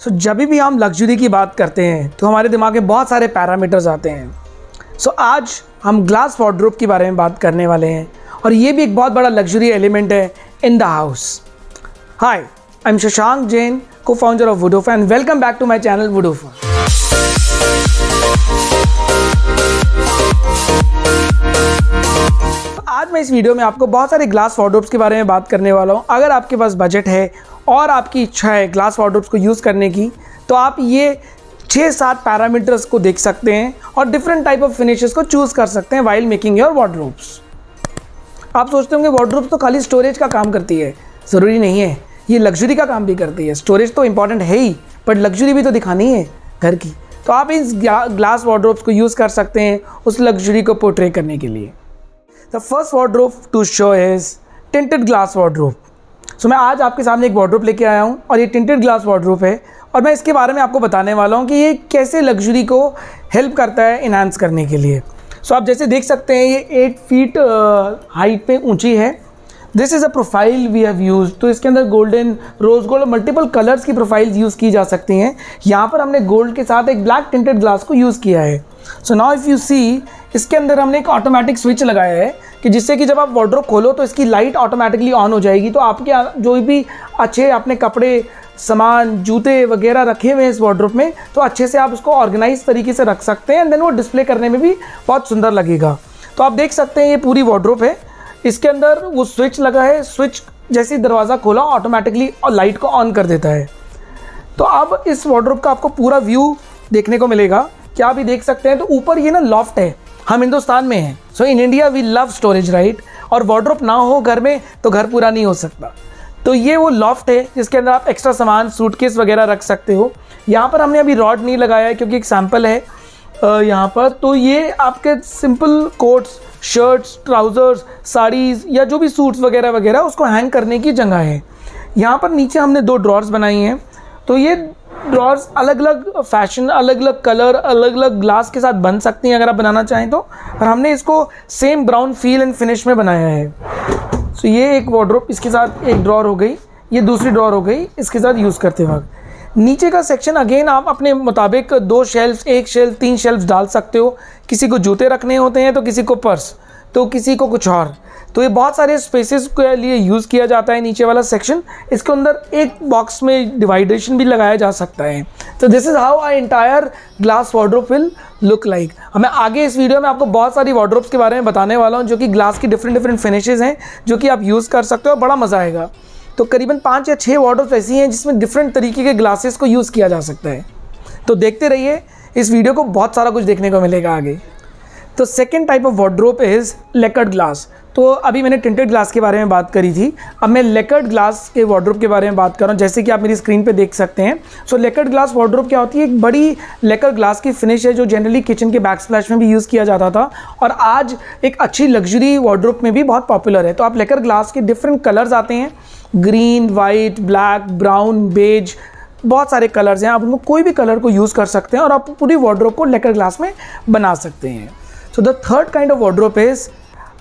सो जब भी हम लग्जरी की बात करते हैं तो हमारे दिमाग में बहुत सारे पैरामीटर्स आते हैं। सो आज हम ग्लास वार्डरोब के बारे में बात करने वाले हैं और ये भी एक बहुत बड़ा लग्जरी एलिमेंट है in the house. Hi, I am Shashank Jain, co-founder of Woodoffa, and welcome back to my channel Woodoffa। आज मैं इस वीडियो में आपको बहुत सारे ग्लास वार्डरोब्स के बारे में बात करने वाला हूँ। अगर आपके पास बजट है और आपकी इच्छा है ग्लास वार्डरोब्स को यूज़ करने की, तो आप ये 6-7 पैरामीटर्स को देख सकते हैं और डिफरेंट टाइप ऑफ फिनिशेस को चूज़ कर सकते हैं वाइल मेकिंग योर वार्डरोब्स। आप सोचते होंगे वार्डरोब्स तो खाली स्टोरेज का काम करती है। ज़रूरी नहीं है, ये लग्जरी का काम भी करती है। स्टोरेज तो इंपॉर्टेंट है ही, बट लग्जरी भी तो दिखानी है घर की। तो आप इस ग्लास वार्डरोब्स को यूज़ कर सकते हैं उस लग्जरी को पोर्ट्रे करने के लिए। The first wardrobe to show is tinted glass wardrobe. So मैं आज आपके सामने एक वार्डरोब लेके आया हूँ और ये टिंटेड ग्लास वार्डरोब है और मैं इसके बारे में आपको बताने वाला हूँ कि ये कैसे लग्जरी को हेल्प करता है इन्हांस करने के लिए। सो आप जैसे देख सकते हैं ये 8 फीट हाइट पे ऊंची है। This is a profile we have use. तो इसके अंदर golden, rose gold, multiple colours की प्रोफाइल्स यूज़ की जा सकती हैं। यहाँ पर हमने गोल्ड के साथ एक ब्लैक टिंटेड ग्लास को यूज़ किया है। So now if you see, इसके अंदर हमने एक ऑटोमेटिक स्विच लगाया है कि जिससे कि जब आप वार्डरोब खोलो तो इसकी लाइट ऑटोमेटिकली ऑन हो जाएगी। तो आपके जो भी अच्छे अपने कपड़े, सामान, जूते वगैरह रखे हुए हैं इस वार्डरोब में, तो अच्छे से आप उसको ऑर्गेनाइज तरीके से रख सकते हैं एंड देन वो डिस्प्ले करने में भी बहुत सुंदर लगेगा। तो आप देख सकते हैं ये पूरी वार्डरोब है। इसके अंदर वो स्विच लगा है। स्विच जैसे ही दरवाज़ा खोला ऑटोमेटिकली और लाइट को ऑन कर देता है। तो अब इस वार्डरोब का आपको पूरा व्यू देखने को मिलेगा। क्या भी देख सकते हैं तो ऊपर ये ना लॉफ्ट है। हम हिंदुस्तान में हैं, so in India we love storage, right. और वार्डरोब ना हो घर में तो घर पूरा नहीं हो सकता। तो ये वो लॉफ्ट है जिसके अंदर आप एक्स्ट्रा सामान, सूटकेस वगैरह रख सकते हो। यहाँ पर हमने अभी रॉड नहीं लगाया है क्योंकि एक सैम्पल है यहाँ पर। तो ये आपके simple coats, shirts, trousers, saris या जो भी सूट्स वगैरह वगैरह उसको हैंग करने की जगह है। यहाँ पर नीचे हमने 2 ड्रॉर्स बनाई हैं। तो ये ड्रॉर्स अलग अलग फैशन, अलग अलग कलर, अलग अलग ग्लास के साथ बन सकती हैं अगर आप बनाना चाहें तो। और हमने इसको same brown feel and finish में बनाया है। सो ये एक वार्डरोब, इसके साथ एक ड्रॉर हो गई, ये दूसरी ड्रॉर हो गई इसके साथ यूज़ करते वक्त। नीचे का सेक्शन अगेन आप अपने मुताबिक 2 शेल्फ्स, 1 शेल्फ, 3 शेल्फ्स डाल सकते हो। किसी को जूते रखने होते हैं तो किसी को पर्स, तो किसी को कुछ और। तो ये बहुत सारे स्पेसेस के लिए यूज़ किया जाता है नीचे वाला सेक्शन। इसके अंदर एक बॉक्स में डिवाइडेशन भी लगाया जा सकता है। तो this is how I entire glass wardrobe will look like. मैं आगे इस वीडियो में आपको बहुत सारी वार्डरोब्स के बारे में बताने वाला हूँ जो कि ग्लास की डिफरेंट फिनिशेज़ हैं जो कि आप यूज़ कर सकते हो और बड़ा मज़ा आएगा। तो करीबन 5 या 6 वार्डरोब्स ऐसी हैं जिसमें डिफरेंट तरीके के ग्लासेस को यूज़ किया जा सकता है। तो देखते रहिए इस वीडियो को, बहुत सारा कुछ देखने को मिलेगा आगे। तो second type of wardrobe is lacquered glass. तो अभी मैंने टिंटेड ग्लास के बारे में बात करी थी, अब मैं लेकर्ड ग्लास के वार्डरोब के बारे में बात कर रहा हूँ, जैसे कि आप मेरी स्क्रीन पे देख सकते हैं। सो लेकर्ड ग्लास वार्डरोब क्या होती है? एक बड़ी लेकर ग्लास की फिनिश है जो जनरली किचन के बैकस्प्लैश में भी यूज़ किया जाता था और आज एक अच्छी लग्जरी वार्डरोब में भी बहुत पॉपुलर है। तो आप लेकर ग्लास के डिफरेंट कलर्स आते हैं, green, white, black, brown, beige, बहुत सारे कलर्स हैं। आप उनको कोई भी कलर को यूज़ कर सकते हैं और आप पूरी वार्डरोब को लेकर ग्लास में बना सकते हैं। So the third kind of wardrobe is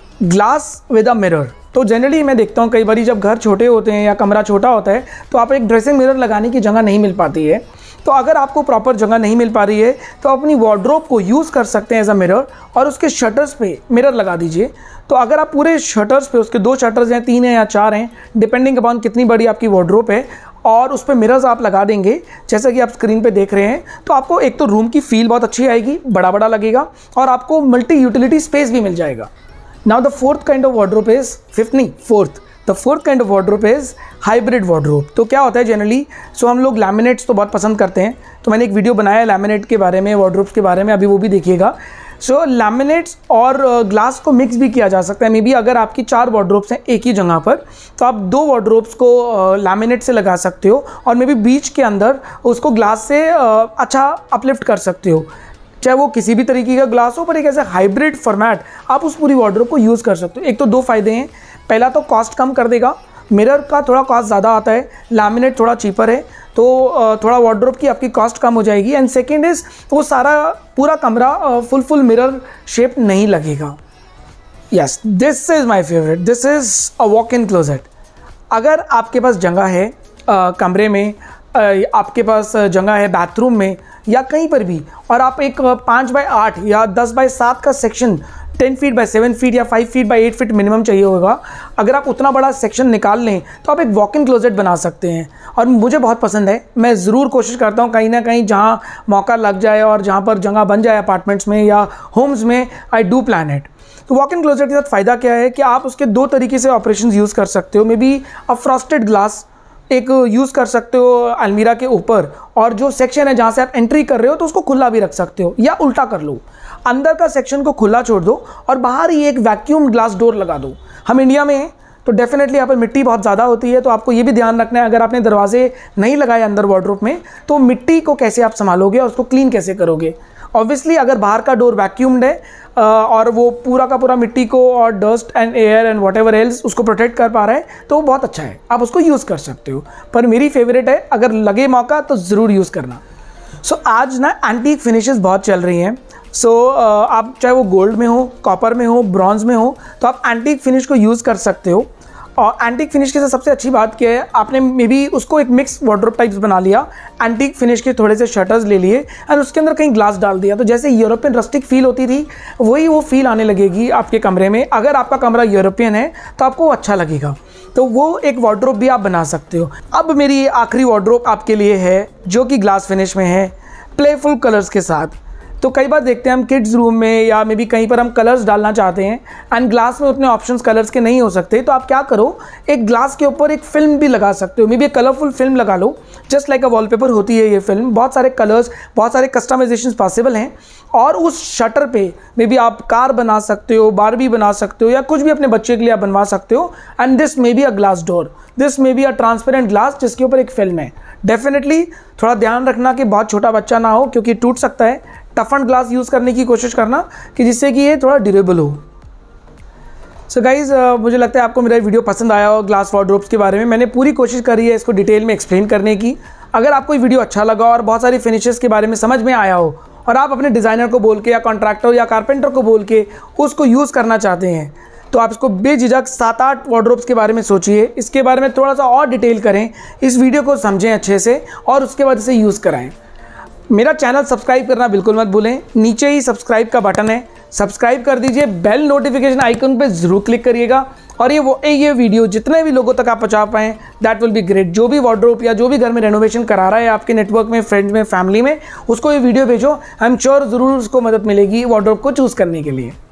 glass with a mirror. तो जनरली मैं देखता हूँ कई बार जब घर छोटे होते हैं या कमरा छोटा होता है तो आप एक ड्रेसिंग मिरर लगाने की जगह नहीं मिल पाती है। तो अगर आपको प्रॉपर जगह नहीं मिल पा रही है तो अपनी वार्डरोब को यूज़ कर सकते हैं एज अ मिरर और उसके शटर्स पे मिरर लगा दीजिए। तो अगर आप पूरे शटर्स पे, उसके 2 शटर्स हैं, 3 हैं या 4 हैं, डिपेंडिंग अपॉन कितनी बड़ी आपकी वार्डरोब है, और उस पर मिरर्स आप लगा देंगे जैसा कि आप स्क्रीन पे देख रहे हैं, तो आपको एक तो रूम की फील बहुत अच्छी आएगी, बड़ा बड़ा लगेगा और आपको मल्टी यूटिलिटी स्पेस भी मिल जाएगा। Now the fourth kind of wardrobe is the fourth kind of wardrobe is hybrid wardrobe। तो क्या होता है जनरली, हम लोग लैमिनेट्स तो बहुत पसंद करते हैं। तो मैंने एक वीडियो बनाया है लैमिनेट के बारे में, वार्डरोब्स के बारे में, अभी वो भी देखिएगा। लैमिनेट्स और ग्लास को मिक्स भी किया जा सकता है। मे बी अगर आपकी 4 वार्डरोब्स हैं एक ही जगह पर तो आप 2 वार्डरोब्स को लैमिनेट से लगा सकते हो और मे बी बीच के अंदर उसको ग्लास से अच्छा अपलिफ्ट कर सकते हो, चाहे वो किसी भी तरीके का ग्लास हो, पर एक ऐसा हाइब्रिड फॉर्मेट आप उस पूरी वार्डरोब को यूज़ कर सकते हो। एक तो 2 फ़ायदे हैं, पहला तो कॉस्ट कम कर देगा, मिरर का थोड़ा कॉस्ट ज़्यादा आता है, लैमिनेट थोड़ा चीपर है, तो थोड़ा वार्डरोब की आपकी कॉस्ट कम हो जाएगी। एंड सेकेंड इज़ वो सारा पूरा कमरा फुल मिरर शेप नहीं लगेगा। Yes, this is my favourite, this is a walk in closet. अगर आपके पास जगह है कमरे में आपके पास जगह है बाथरूम में या कहीं पर भी, और आप एक 5x8 या 10x7 का सेक्शन 10 फीट बाय 7 फीट या 5 फीट बाय 8 फीट मिनिमम चाहिए होगा, अगर आप उतना बड़ा सेक्शन निकाल लें तो आप एक वॉक इन क्लोजेट बना सकते हैं। और मुझे बहुत पसंद है, मैं ज़रूर कोशिश करता हूँ कहीं ना कहीं जहाँ मौका लग जाए और जहाँ पर जगह बन जाए अपार्टमेंट्स में या होम्स में, आई डू प्लान इट। तो वॉक इन क्लोजेट के साथ फ़ायदा क्या है कि आप उसके 2 तरीके से ऑपरेशन यूज़ कर सकते हो। May be a frosted glass एक यूज़ कर सकते हो अलमीरा के ऊपर, और जो सेक्शन है जहाँ से आप एंट्री कर रहे हो तो उसको खुला भी रख सकते हो, या उल्टा कर लो, अंदर का सेक्शन को खुला छोड़ दो और बाहर ही एक वैक्यूम ग्लास डोर लगा दो। हम इंडिया में हैं तो डेफिनेटली यहाँ पर मिट्टी बहुत ज़्यादा होती है, तो आपको ये भी ध्यान रखना है अगर आपने दरवाजे नहीं लगाए अंदर वार्डरोब में तो मिट्टी को कैसे आप संभालोगे और उसको क्लीन कैसे करोगे। ऑब्वियसली अगर बाहर का डोर वैक्यूम्ड है और वो पूरा का पूरा मिट्टी को और dust and air and whatever else उसको प्रोटेक्ट कर पा रहा है तो वो बहुत अच्छा है, आप उसको यूज़ कर सकते हो। पर मेरी फेवरेट है, अगर लगे मौका तो ज़रूर यूज़ करना। सो आज ना एंटीक फिनिशेस बहुत चल रही हैं। आप चाहे वो गोल्ड में हो, कॉपर में हो, ब्रॉन्ज में हो, तो आप एंटीक फिनिश को यूज़ कर सकते हो। और एंटीक फिनिश के साथ सबसे अच्छी बात क्या है, आपने मे बी उसको एक मिक्स वार्डरोब टाइप्स बना लिया, एंटीक फिनिश के थोड़े से शटर्स ले लिए एंड उसके अंदर कहीं ग्लास डाल दिया, तो जैसे यूरोपियन रस्टिक फील होती थी वही वो फील आने लगेगी आपके कमरे में। अगर आपका कमरा यूरोपियन है तो आपको अच्छा लगेगा, तो वो एक वार्डरोब भी आप बना सकते हो। अब मेरी आखिरी वार्डरोब आपके लिए है जो कि ग्लास फिनिश में है, प्लेफुल कलर्स के साथ। तो कई बार देखते हैं हम किड्स रूम में या मे बी कहीं पर हम कलर्स डालना चाहते हैं एंड ग्लास में उतने ऑप्शंस कलर्स के नहीं हो सकते, तो आप क्या करो, एक ग्लास के ऊपर एक फिल्म भी लगा सकते हो, मे बी एक कलरफुल फिल्म लगा लो, जस्ट लाइक अ वॉलपेपर होती है ये फिल्म। बहुत सारे कलर्स, बहुत सारे कस्टमाइजेशन पॉसिबल हैं, और उस शटर पे मे बी आप कार बना सकते हो, बारबी बना सकते हो, या कुछ भी अपने बच्चे के लिए आप बनवा सकते हो। And this may B a glass door, this may B a transparent glass जिसके ऊपर एक फिल्म है। डेफिनेटली थोड़ा ध्यान रखना कि बहुत छोटा बच्चा ना हो क्योंकि टूट सकता है। टफन ग्लास यूज़ करने की कोशिश करना कि जिससे कि ये थोड़ा ड्यूरेबल हो। सो गाइज़, मुझे लगता है आपको मेरा वीडियो पसंद आया हो ग्लास वार्डरोब्स के बारे में। मैंने पूरी कोशिश करी है इसको डिटेल में एक्सप्लेन करने की। अगर आपको ये वीडियो अच्छा लगा और बहुत सारी फिनिशेस के बारे में समझ में आया हो और आप अपने डिज़ाइनर को बोल के या कॉन्ट्रैक्टर या कारपेंटर को बोल के उसको यूज़ करना चाहते हैं, तो आप इसको बेझिझक 7-8 वार्डरोब्स के बारे में सोचिए, इसके बारे में थोड़ा सा और डिटेल करें, इस वीडियो को समझें अच्छे से और उसके बाद इसे यूज़ कराएं। मेरा चैनल सब्सक्राइब करना बिल्कुल मत भूलें, नीचे ही सब्सक्राइब का बटन है, सब्सक्राइब कर दीजिए, बेल नोटिफिकेशन आइकन पे ज़रूर क्लिक करिएगा, और ये वीडियो जितने भी लोगों तक आप पहुंचा पाएँ दैट विल बी ग्रेट। जो भी वार्डरोब या जो भी घर में रेनोवेशन करा रहा है आपके नेटवर्क में, फ्रेंड्स में, फैमिली में, उसको ये वीडियो भेजो, आई एम श्योर ज़रूर उसको मदद मिलेगी वार्डरोब को चूज़ करने के लिए।